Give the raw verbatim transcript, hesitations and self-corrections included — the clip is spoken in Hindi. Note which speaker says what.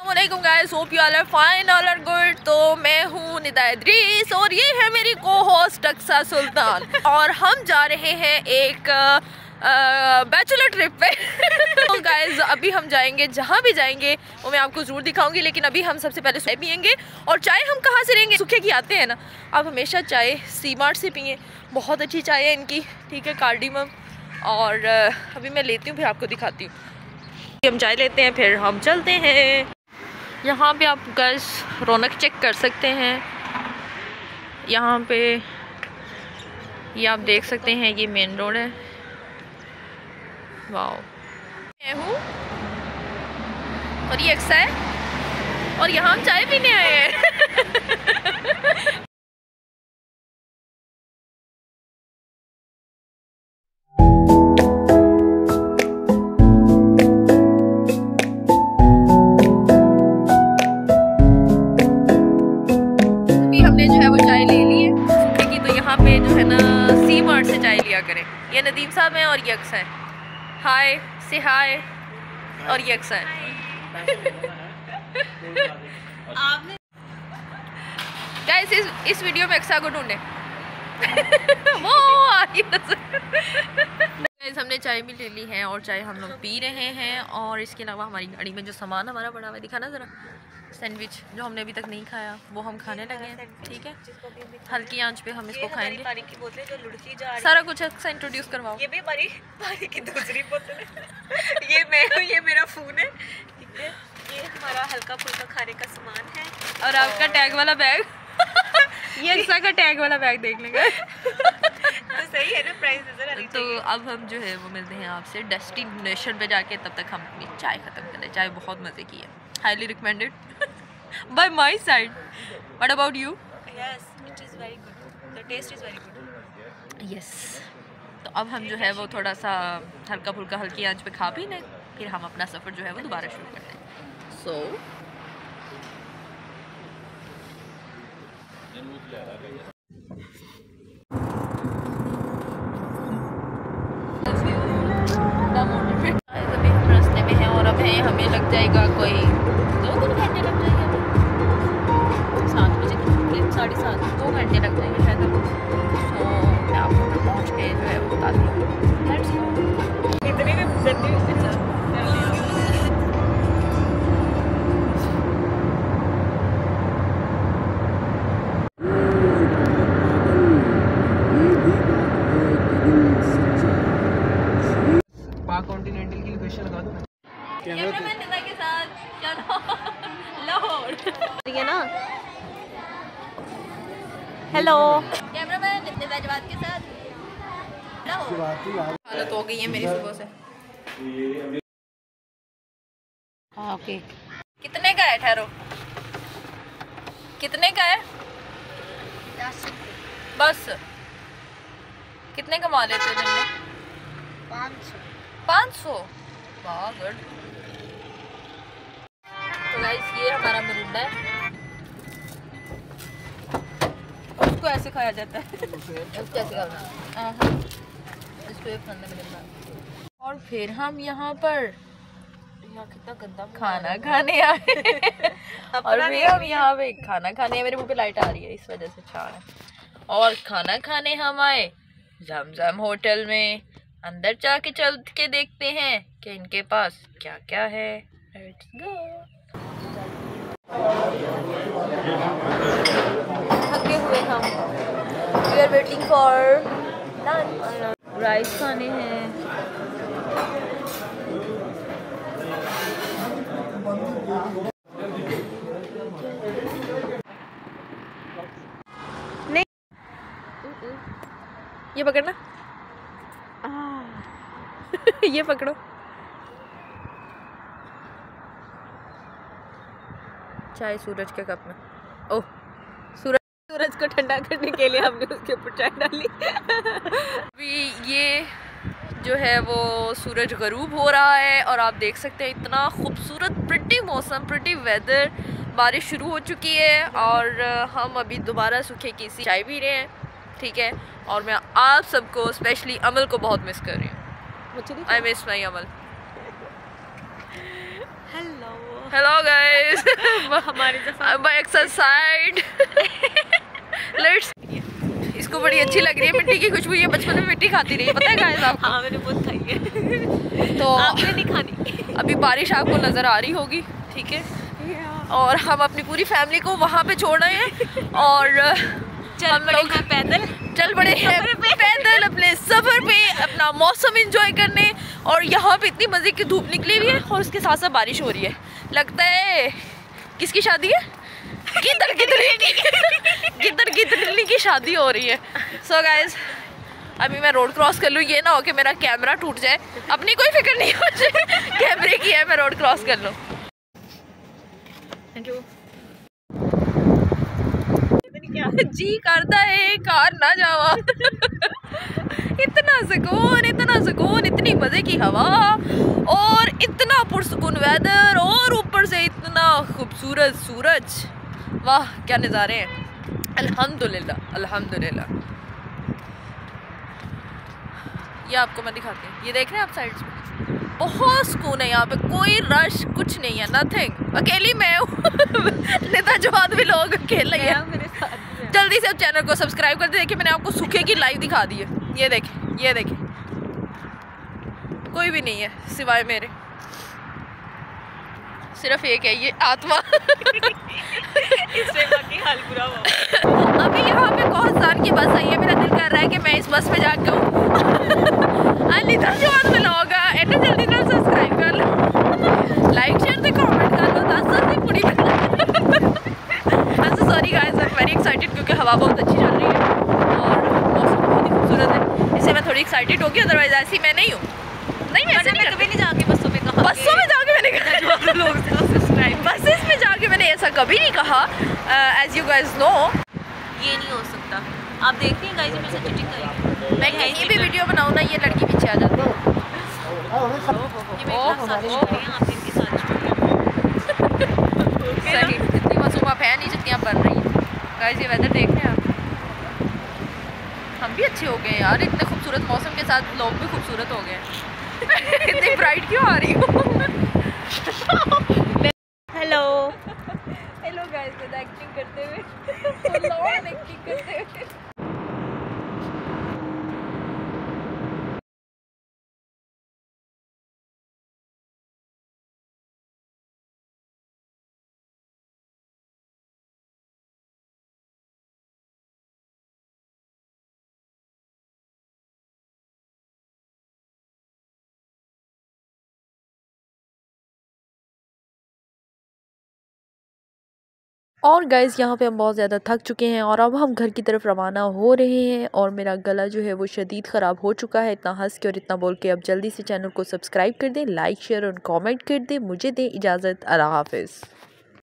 Speaker 1: वालेकुम guys, hope you all are fine, all are good. तो मैं हूँ निदा इद्रीस और ये है मेरी को होस्ट अक्सा सुल्तान और हम जा रहे हैं एक बैचलर ट्रिप पे। तो गाइस अभी हम जाएंगे, जहाँ भी जाएंगे वो मैं आपको ज़रूर दिखाऊंगी, लेकिन अभी हम सबसे पहले चाय पियेंगे। और चाय हम कहाँ से लेंगे? सूखे की आते हैं ना, आप हमेशा चाय सी मार्ट से पिए, बहुत अच्छी चाय है इनकी, ठीक है, कार्डिमम। और अभी मैं लेती हूँ, फिर आपको दिखाती हूँ। हम चाय लेते हैं, फिर हम चलते हैं। यहाँ पे आप गैस रौनक चेक कर सकते हैं। यहाँ पे ये आप देख सकते हैं, ये मेन रोड है। वाओ, मैं हूँ और ये अक्सा है और यहाँ हम चाय पीने आए हैं। हमने जो है वो चाय ले ली है सूखे की, तो यहाँ पे जो है ना सी मार्ट से चाय लिया करें। ये नदीम साहब हैं और ये अक्सा है। हाय से हाय। और ये अक्सा है। आपने गाइस इस, इस वीडियो में अक्सा को ढूंढे। वो आ रही गाइस, हमने चाय भी ले ली है और चाय हम लोग पी रहे हैं। और इसके अलावा हमारी गाड़ी में जो सामान हमारा पड़ा हुआ है, दिखाना ज़रा। सैंडविच जो हमने अभी तक नहीं खाया वो हम खाने लगे हैं, ठीक है। हल्की आंच पे हम इसको खाएंगे। पानी की बोतलें जो लुढ़की जा रही, सारा कुछ अच्छा इंट्रोड्यूस करवाओ। ये भी हमारी पानी की दूसरी बोतल है। ये मैं हूँ, ये मेरा फ़ोन है, ठीक है। ये हमारा हल्का फुल्का खाने का सामान है। और आपका टैग वाला बैग। ये अक्सा का टैग वाला बैग देख लेंगे। तो सही है ना, प्राइस नजर आ रही। तो अब हम जो है वो मिलते हैं आपसे डेस्टिनेशन पे जाके। तब तक हम अपनी चाय ख़त्म कर लें। चाय बहुत मज़े की है, highly recommended by my side. What about you? Yes, it is very good. The taste is very good. Yes. तो अब हम जो है वो थोड़ा सा हल्का फुल्का हल्की आंच पे खा पी लें, फिर हम अपना सफ़र जो है वो दोबारा शुरू करते हैं। सो अभी हम रास्ते में हैं और अब है हमें लग जाएगा कोई दो तीन घंटे लग जाएंगे। सात बजे साढ़े सात दो घंटे लग जाएंगे शायद। सो मैं आपको फिर पहुँच के जो है वो बताती हूँ। Let's go. इतने में
Speaker 2: कॉन्टिनेंटल की लोकेशन लगा दो।
Speaker 1: कैमरामैन निदा के साथ चलो लाहौर। ठीक है ना। हेलो कैमरामैन निदा जवाद के साथ लाहौर। हालत हो गई है मेरी सुबह से। ओके, कितने का है? ठहरो, कितने का है? बस कितने कमा लेते हो दिन में? पाँच सौ। पाँच सौ, वाह गुड। तो गाइस ये हमारा मरुंडा है, उसको ऐसे खाया जाता है। उसको ऐसे खाना, इसको एक खाने में मिलता है। और फिर हम यहाँ पर यहाँ कितना गंदा खाना खाने आए। और फिर हम यहाँ पे खाना खाने, मेरे मुंह पे लाइट आ रही है इस वजह से छा है। और खाना खाने हम आए जमजम होटल में। अंदर जाके चल के देखते हैं कि इनके पास क्या क्या है। Let's go. थके हुए हम, we are waiting for lunch. Rice खाने हैं। नहीं, ये पकड़ना। ये पकड़ो। चाय सूरज के कप में। ओह, सूरज सूरज को ठंडा करने के लिए हमने उसके ऊपर चाय डाली। अभी ये जो है वो सूरज गरूब हो रहा है और आप देख सकते हैं इतना खूबसूरत प्रिटी मौसम, प्रिटी वेदर। बारिश शुरू हो चुकी है और हम अभी दोबारा सूखे की सी चाय पी रहे हैं, ठीक है। और मैं आप सबको, स्पेशली अमल को बहुत मिस कर रही हूँ। I miss my Amal. Hello. Hello guys. हमारी एक्सरसाइज लेट्स। इसको बड़ी अच्छी लग रही है मिट्टी की खुशबू, ये बचपन में मिट्टी खाती रही है, पता है गाइस आपको?
Speaker 3: हाँ मैंने बहुत खाई है।
Speaker 1: तो
Speaker 3: आपने नहीं खानी।
Speaker 1: अभी बारिश आपको नज़र आ रही होगी, ठीक है, और हम अपनी पूरी फैमिली को वहाँ पे छोड़ रहे हैं और
Speaker 3: चल पड़े हैं पैदल
Speaker 1: चल पड़े हैं पैदल अपने सफ़र पे अपना मौसम एंजॉय करने। और यहाँ पे इतनी मज़े की धूप निकली हुई है और उसके साथ साथ बारिश हो रही है। लगता है किसकी शादी है? किधर किधर किधर किधर की शादी हो रही है। सो गाइज अभी मैं रोड क्रॉस कर लूँ, ये ना हो कि मेरा कैमरा टूट जाए। अपनी कोई फिक्र नहीं है मुझे, कैमरे की है, मैं रोड क्रॉस कर लूँ।
Speaker 3: Thank you.
Speaker 1: जी करता है कार ना जावा। इतना सुकून, इतना सुकून, इतनी मजे की हवा और इतना पुरसुकून वेदर और ऊपर से इतना खूबसूरत सूरज। वाह क्या नज़ारे हैं। अल्हम्दुलिल्लाह अल्हम्दुलिल्लाह। ये आपको मैं दिखाती हूँ, ये देख रहे हैं आप साइड्स में, बहुत सुकून है यहाँ पे, कोई रश कुछ नहीं है, नथिंग। अकेली मैं हूँ नेता जवाद भी लोग अकेले ही है।
Speaker 3: मेरे साथ
Speaker 1: जल्दी से अब चैनल को सब्सक्राइब कर दे। देखिए मैंने आपको सूखे की लाइव दिखा दी है, ये देखें ये देखें, कोई भी नहीं है सिवाय मेरे, सिर्फ एक है ये आत्मा।
Speaker 3: इससे बाकी हाल बुरा हुआ।
Speaker 1: अभी यहाँ पे कौसान की बस आई है, मेरा दिल कर रहा है कि मैं इस बस में जाकर निधन जवान में होगा। एने जल्दी ना सब्सक्राइब कर लो, लाइक शेयर से कमेंट कर लो, दस दस से पूरी। अच्छा sorry guys, I am very excited क्योंकि हवा बहुत अच्छी चल रही है और मौसम बहुत ही खूबसूरत है, इससे मैं थोड़ी एक्साइटेड होगी, अदरवाइज ऐसी मैं नहीं हूँ। नहीं मैं
Speaker 3: मैं कभी नहीं जाके बसों में कहा,
Speaker 1: बसों में जाके मैंने कहा
Speaker 3: लोग सब्सक्राइब,
Speaker 1: बसेस में जाके मैंने ऐसा कभी नहीं कहा। एज यू गाइस नो
Speaker 3: ये नहीं हो सकता। आप देख रही हैं गाइस, मेरे साथ चीटिंग करेंगे।
Speaker 1: मैं कहीं भी वीडियो बनाऊँ ना, ये लड़की पीछे आ जाती है।
Speaker 3: ये मेरे साथ साजिश हो रही है, आप इनकी साजिश हो रही है।
Speaker 1: सही, इतनी मासूम आप है नहीं जितनी आप बन रही हैं। गाइस ये वेदर देख रहे हैं आप, हम भी अच्छे हो गए यार, इतने खूबसूरत मौसम के साथ लोग भी खूबसूरत हो गए। इतनी ब्राइट क्यों आ रही हो?
Speaker 3: हेलो
Speaker 1: हेलो गाइस, मैं एक्टिंग करते हुए लॉर्ड एक्टिंग करते हुए और गाइज़ यहाँ पे हम बहुत ज़्यादा थक चुके हैं और अब हम घर की तरफ रवाना हो रहे हैं और मेरा गला जो है वो शदीद ख़राब हो चुका है। इतना हंस के और इतना बोल के अब जल्दी से चैनल को सब्सक्राइब कर दें, लाइक शेयर और कमेंट कर दें। मुझे दें इजाज़त, अल्लाह हाफ़िज़।